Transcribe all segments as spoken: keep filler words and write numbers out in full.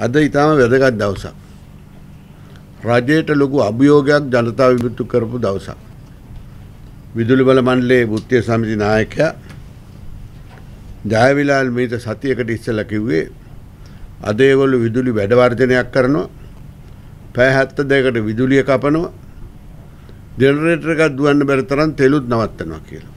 අද ඊටම වැදගත් දවසක්. රජයට ලොකු අභියෝගයක් ජනතාව විමුක්ති කරපු දවසක්. විදුලි බල මණ්ඩලයේ වෘත්තීය සමිති නායකයා ජයවිලාල් මීට සතියකට ඉස්සෙල්ලා කිව්වේ අද ඒගොල්ලෝ විදුලි වැඩ වර්ජනයක් කරනවා. පැය හැත්තෑ දෙකකට විදුලිය කපනවා. ජෙනරේටර් එකක් දුවන්න බැරි තරම් තෙලුත් නවත්තනවා කියලා.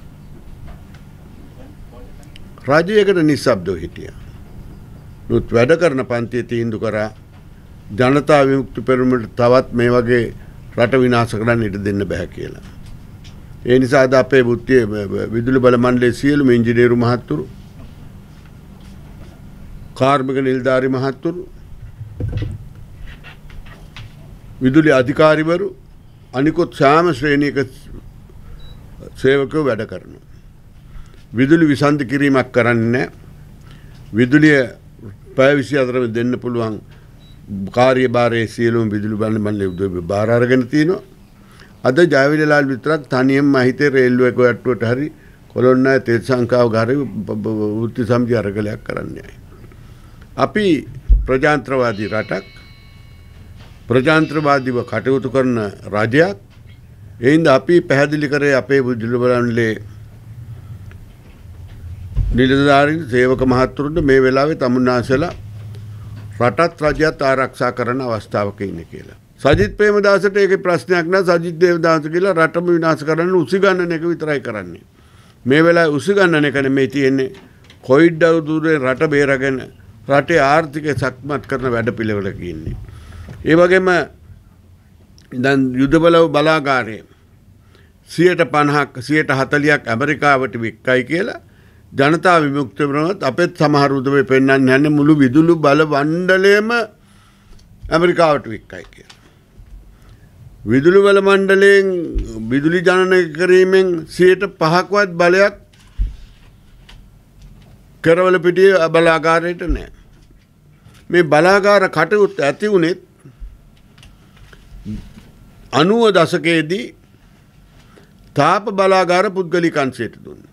රජයකට නිස්සබ්දව හිටියා. නුත් වැඩ කරන පන්තිය තීන්දුව කරා ජනතා විමුක්ති පෙරමුණට තවත් මේ වගේ රට විනාශ කරන්න ඉඩ දෙන්න බෑ කියලා. ඒ නිසා අද අපේ වෘත්තීය විදුලි බල මණ්ඩලයේ සියලුම ඉංජිනේරු මහත්තුරු, කාර්මික නිලධාරි මහත්තුරු, විදුලි අධිකාරිවරු අනිකුත් සෑම ශ්‍රේණියක සේවකයෝ වැඩ කරනවා. විදුලි විසන්ධි කිරීමක් කරන්නේ නැහැ. විදුලිය පැය විසිහතරම දෙන්න පුළුවන් කාර්යභාරයේ සියලුම විදුලි බල මණ්ඩලයේ බාර අරගෙන තිනවා. අද ජයවිලාල් විතරක් තනියම හිතේ රේල්වේ කොට්ටුවට හරි කොළොන්නෑ තෙල් සංකාව ගාරේ වෘත්තීය සමිති අරගලයක් කරන්නේ. අපි ප්‍රජාතන්ත්‍රවාදී රටක්, ප්‍රජාතන්ත්‍රවාදීව කටයුතු කරන රජයක්. ඒ හින්දා අපි පැහැදිලි කරේ අපේ විදුලි බල මණ්ඩලයේ නිලධාරීන් සේවක මහත්තුරුන්ට මේ වෙලාවේ තමුන්නාසලා රටත් රජයත් ආරක්ෂා කරන අවස්ථාවක ඉන්නේ කියලා. සජිත් ප්‍රේමදාසට ඒකේ ප්‍රශ්නයක් නැහැ. සජිත් දේවදාස කියලා රටම විනාශ කරන්න උසිගන්නන එක විතරයි කරන්නේ. මේ වෙලාවේ උසිගන්නන එක නෙමෙයි තියෙන්නේ. කොවිඩ් අවුරුද්දේ රට බේරගෙන රටේ ආර්ථිකය සක්මත් කරන වැඩපිළිවෙලක ඉන්නේ. ඒ වගේම දැන් යුද බල බලාගාරයේ සියයට පනහක් සියයට හතළිහක් ඇමරිකාවට වික්කයි කියලා ජනතා විමුක්ති පෙරමුණත් අපෙත් සමහර උදවේ පෙන්වන්නේ යන්නේ මුළු විදුලි බල මණ්ඩලයම ඇමරිකාවට වික්කයි කියලා. විදුලි බල මණ්ඩලයෙන් විදුලි ජනනය කිරීමෙන් සියයට පහක්වත් බලයක් කරවල පිටියේ බලාගාරයට නැහැ. මේ බලාගාර කටයුත්ත ඇති වුණෙත් අනූව දශකයේදී තාප බලාගාර පුද්ගලික අංශයට දුන්නා.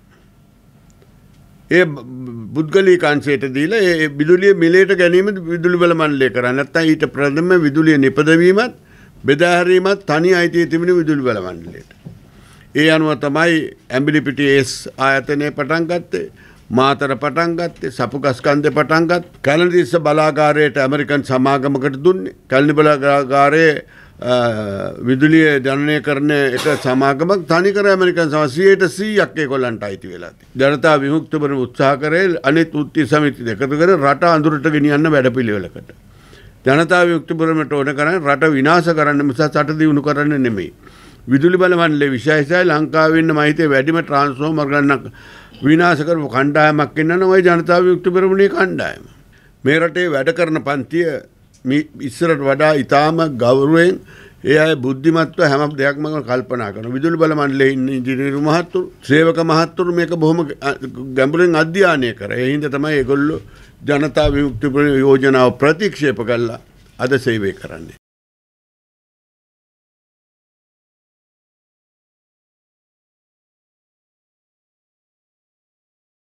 ඒ පුද්ගලික අංශයට දීලා ඒ විදුලිය මිලයට ගැනීම විදුලි බල මණ්ඩලය කරන්නේ. නැත්නම් ඊට ප්‍රථම විදුලිය නිපදවීමත් බෙදා හැරීමත් තනි අයිතිය තිබෙන විදුලි බල මණ්ඩලයට. ඒ අනුව තමයි ඇඹිලිපිටියේ එස් ආයතනය පටන් ගත්තේ, මාතර පටන් ගත්තේ, සපුගස්කන්ධේ පටන් ගත්, කැලණිතිස්ස බලාගාරයට ඇමරිකන් සමාගමකට දුන්නේ. කැලණි බලාගාරයේ විදුලිය ජනනය කරන එක සමාගමක් තනිකර ඇමරිකන් සමා සියයට සීයක් ඒගොල්ලන්ට අයිති වෙලා තියෙනවා. ජනතා විමුක්ති පෙරමුණ උත්සාහ කරේ අනිත් වෘත්තීය සමිති දෙකතු කර රට අඳුරට ගෙනියන්න වැඩපිළිවෙලකට. ජනතා විමුක්ති පෙරමුණට ඕන කරන්නේ රට විනාශ කරන්න මිස රට දියුණු කරන්න නෙමෙයි. විදුලි බල මණ්ඩලයේ විශේෂයි ලංකාවේ ඉන්න මහිතේ වැඩිම ට්‍රාන්ස්ෆෝමර් ගණනක් විනාශ කරපු කණ්ඩායමක් ඉන්නවනේ ওই ජනතා විමුක්ති පෙරමුණේ කණ්ඩායම. මේ රටේ වැඩ කරන පන්තිය ඉස්සරට වඩා ඉතාම ගෞරවයෙන් ඒ අය බුද්ධිමත්ව හැම දෙයක්ම කල්පනා කරනවා. විදුලි බල මණ්ඩලයේ ඉන්න ඉංජිනේරු මහත්තුරු, සේවක මහත්තුරු මේක බොහොම ගැඹුරින් අධ්‍යයනය කරා. ඒ හින්දා තමයි ඒගොල්ලෝ ජනතා විමුක්ති පෙරමුණ යෝජනාව ප්‍රතික්ෂේප කළා අද සේවය කරන්නේ.